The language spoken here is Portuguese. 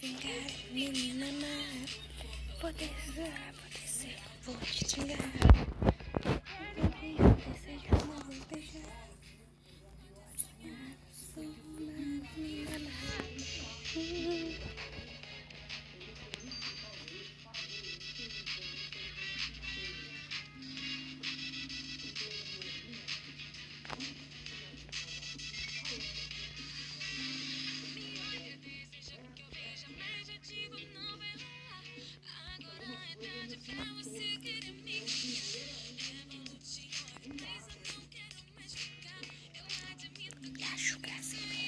xingar, menina má. Pode ser, vou te xingar. Vou desejo, não vou beijar. Sou uma menina má. Acho graça.